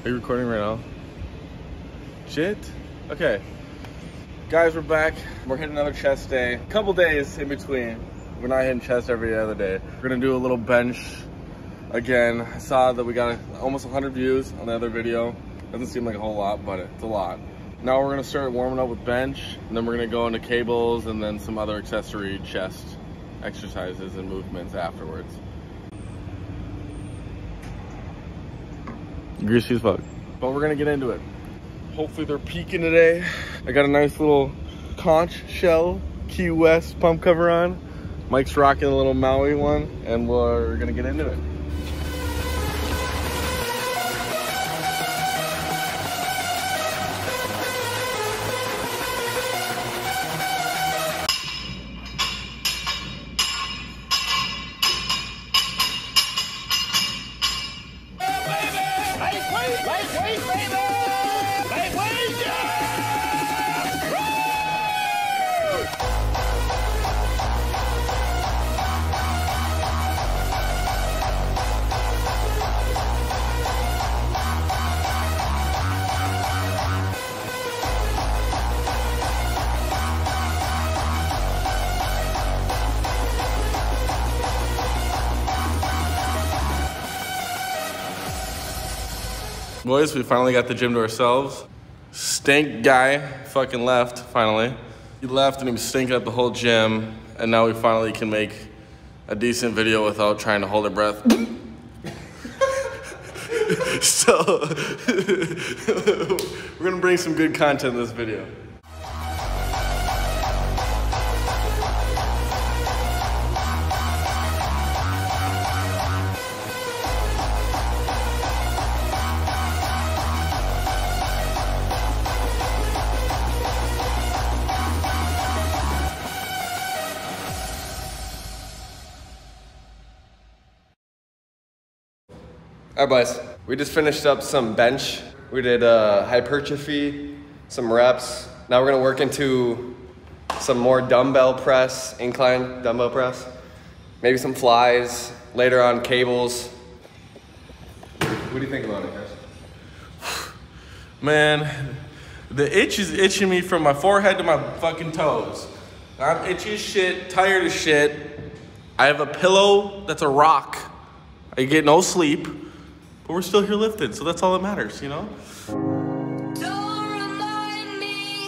Are you recording right now? Shit. Okay. Guys, we're back. We're hitting another chest day. A couple days in between. We're not hitting chest every other day. We're gonna do a little bench again. I saw that we got almost 100 views on the other video. Doesn't seem like a whole lot, but it's a lot. Now we're gonna start warming up with bench, and then we're gonna go into cables and then some other accessory chest exercises and movements afterwards. Greasy as fuck. But we're gonna get into it. Hopefully they're peaking today. I got a nice little conch shell Key West pump cover on. Mike's rocking a little Maui one, and we're gonna get into it. Boys, we finally got the gym to ourselves. Stink guy fucking left, finally. He left and he was stinking up the whole gym, and now we finally can make a decent video without trying to hold our breath. So, we're gonna bring some good content in this video. All right, boys, we just finished up some bench. We did hypertrophy, some reps. Now we're gonna work into some more dumbbell press, incline dumbbell press. Maybe some flies, later on cables. What do you think about it, guys? Man, the itch is itching me from my forehead to my fucking toes. I'm itchy as shit, tired as shit. I have a pillow that's a rock. I get no sleep. But we're still here lifting, so that's all that matters, you know? Don't remind me,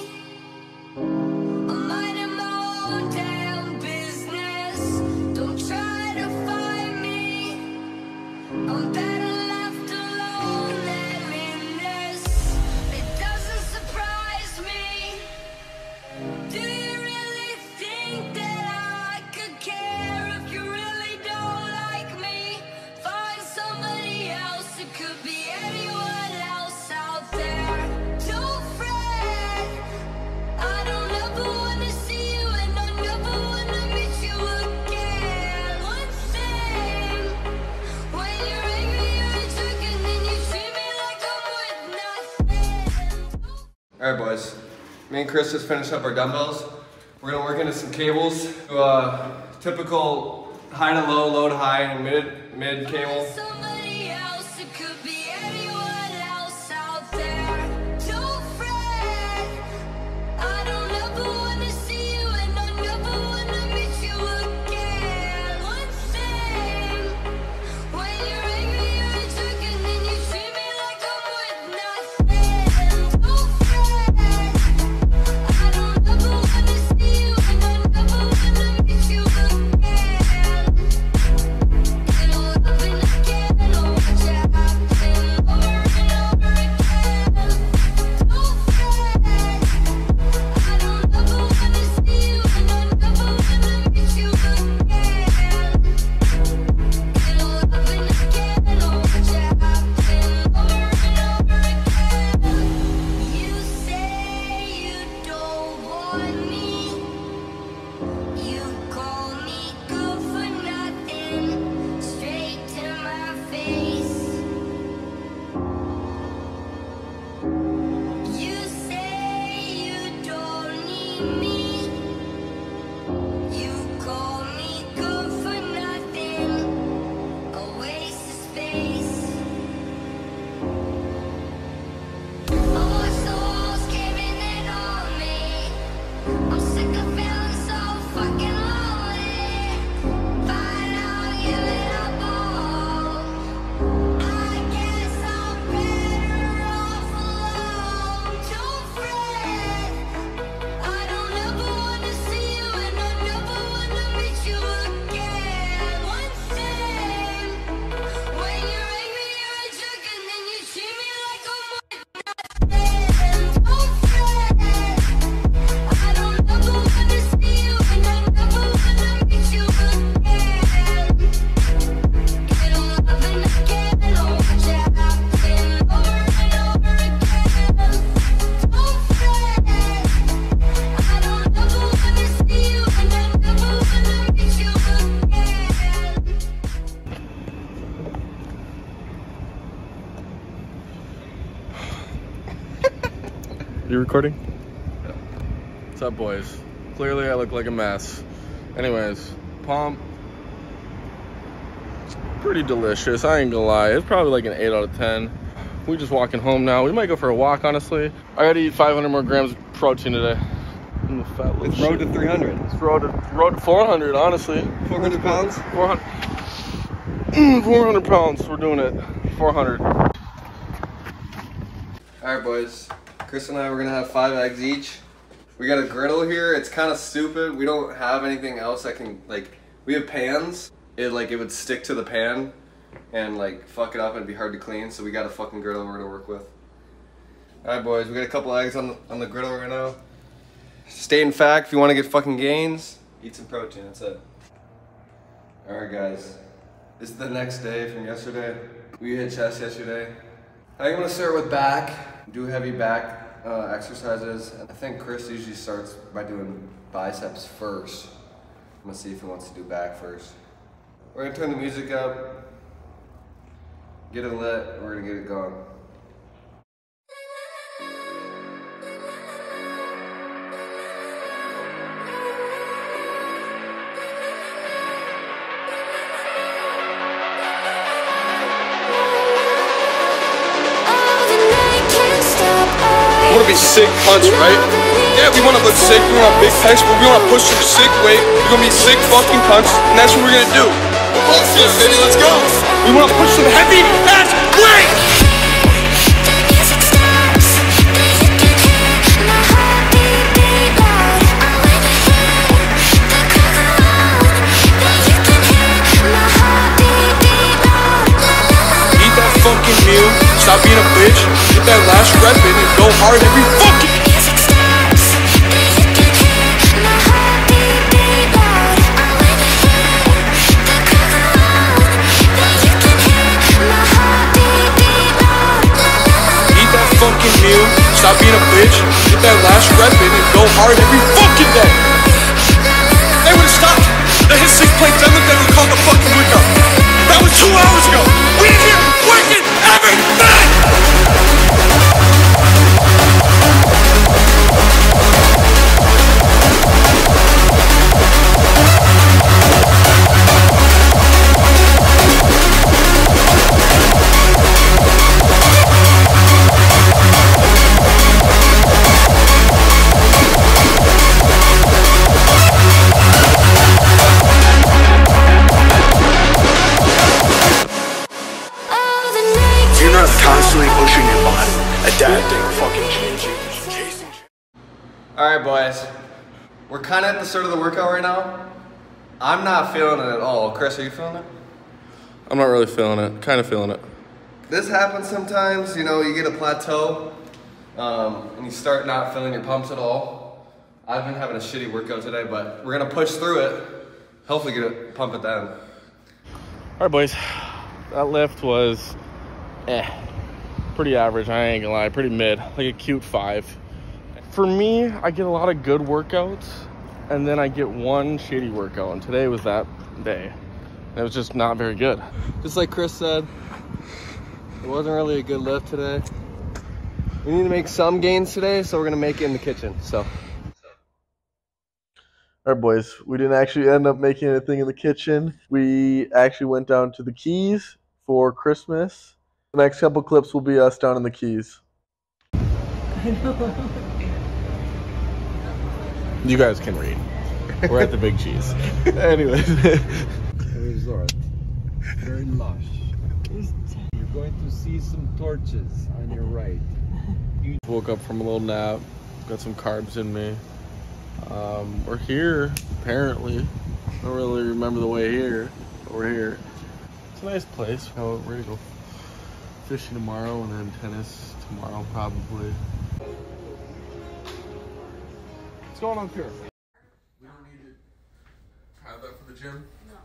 I'm minding my own damn business. Don't try to find me, I'm better left alone than in this. It doesn't surprise me. Do you really think that I could care if you really don't like me? Find somebody else. It could be anyone else out there. Don't fret, I don't ever wanna see you, and I never wanna meet you again. One thing, when you're angry or a jerk, and then you treat me like I'm with nothing. All right, boys. Me and Chris just finished up our dumbbells. We're gonna work into some cables. Typical high to low, low to high, and mid cable. Somebody else, it could be anyone else out there. Don't fret, I don't ever wanna see you, and I never wanna meet you again. One thing, when you're angry or a jerk, and then you treat me like I'm with nothing. Don't fret, I don't ever wanna see you, and I never wanna meet you again. It'll happen again. You recording? Yeah. What's up, boys? Clearly I look like a mess. Anyways, pump. Pretty delicious, I ain't gonna lie. It's probably like an 8 out of 10. We're just walking home now. We might go for a walk, honestly. I gotta eat 500 more grams of protein today. I'm a fat little It's road to 300. It's road to 400, honestly. 400 pounds? 400. 400 pounds. We're doing it. 400. All right, boys. Chris and I, we're gonna have 5 eggs each. We got a griddle here. It's kind of stupid. We don't have anything else that can, like, we have pans. It would stick to the pan and like fuck it up and it'd be hard to clean. So we got a fucking griddle we're gonna work with. All right, boys. We got a couple eggs on the griddle right now. Stating fact, if you want to get fucking gains, eat some protein. That's it. All right, guys. This is the next day from yesterday. We hit chest yesterday. I'm gonna start with back. Do heavy back exercises. I think Chris usually starts by doing biceps first. I'm gonna see if he wants to do back first. We're gonna turn the music up, get it lit, we're gonna get it going. We wanna be sick punch, right? Yeah, we wanna look sick, we want big pecs, but we wanna push some sick weight. We're gonna be sick fucking punch, and that's what we're gonna do. Fuck yeah, baby, let's go. We wanna push some heavy ass weight. Eat that fucking meal, stop being a bitch, get that last rep in and go hard every fucking. Fucking meal, stop being a bitch, get that last rep in and go hard every fucking day. They would've stopped. They hit 6 plates, then they would call the fucking workout. That was 2 hours ago. We in here working every day. Constantly pushing your body, adapting, fucking changing. All right, boys. We're kind of at the start of the workout right now. I'm not feeling it at all. Chris, are you feeling it? I'm not really feeling it. Kind of feeling it. This happens sometimes, you know, you get a plateau and you start not feeling your pumps at all. I've been having a shitty workout today, but we're gonna push through it. Hopefully get a pump at the end. All right, boys. That lift was pretty average, I ain't gonna lie, pretty mid, like a cute 5. For me, I get a lot of good workouts, and then I get one shitty workout, and today was that day. It was just not very good. Just like Chris said, it wasn't really a good lift today. We need to make some gains today, so we're gonna make it in the kitchen, so. All right, boys, we didn't actually end up making anything in the kitchen. We actually went down to the Keys for Christmas. The next couple clips will be us down in the Keys. You guys can read. We're at the Big Cheese. Anyways. Resort. Very lush. You're going to see some torches on your right. Woke up from a little nap. Got some carbs in me. We're here, apparently. I don't really remember the way here, but we're here. It's a nice place. We're ready to go fishing tomorrow and then tennis tomorrow, probably. What's going on here? We don't need to have that for the gym? No.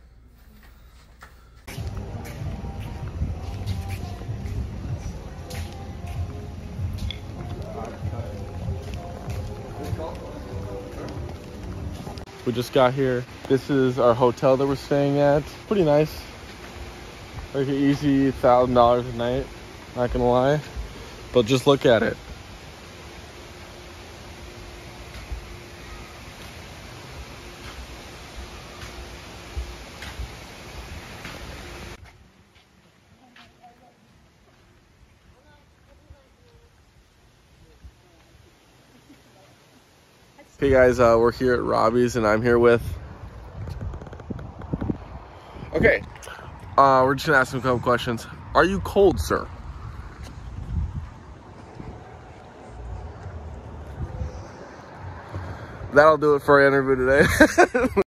We just got here. This is our hotel that we're staying at. Pretty nice. Like an easy $1,000 a night, not gonna lie. But just look at it. Okay guys, we're here at Robbie's and I'm here with... Okay, we're just gonna ask him a couple questions. Are you cold, sir? That'll do it for our interview today.